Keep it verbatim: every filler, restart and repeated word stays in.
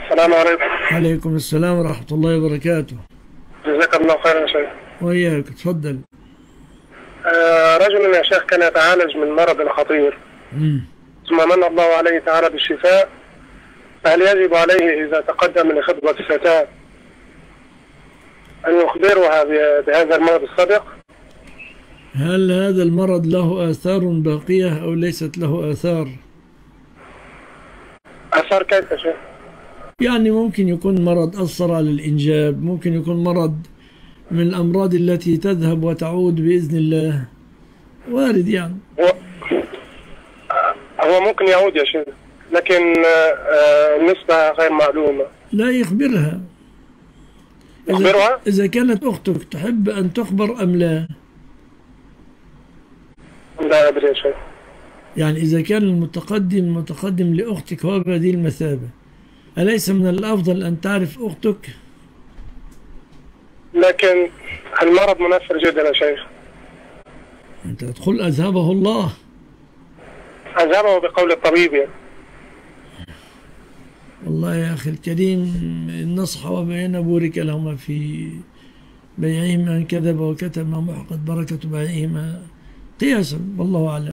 السلام عليكم. عليكم السلام ورحمة الله وبركاته. جزاك الله خيرا يا شيخ. وإياك، تفضل. آه رجل يا شيخ كان يتعالج من مرض خطير، مم. ثم من الله عليه تعالى بالشفاء، فهل يجب عليه إذا تقدم لخطبة فتاة أن يخبرها بهذا المرض السابق؟ هل هذا المرض له آثار باقية أو ليست له آثار؟ أثر كيف يا شيخ؟ يعني ممكن يكون مرض أثر على الإنجاب، ممكن يكون مرض من الأمراض التي تذهب وتعود بإذن الله، وارد يعني. هو, هو ممكن يعود يا شيخ، لكن آه النسبة غير معلومة. لا، يخبرها. يخبرها؟ إذا كانت أختك تحب أن تخبر أم لا؟ لا أدري يا شيخ. يعني إذا كان المتقدم متقدم لأختك هو بهذه المثابة، أليس من الأفضل أن تعرف أختك؟ لكن المرض منفر جدا يا شيخ. أنت تقول أذهبه الله. أذهبه بقول الطبيب يعني. والله يا أخي الكريم، النصح وبين بورك لهما في بيعهما، إن كذب وكتم محقت بركة بيعهما قياسا، والله أعلم.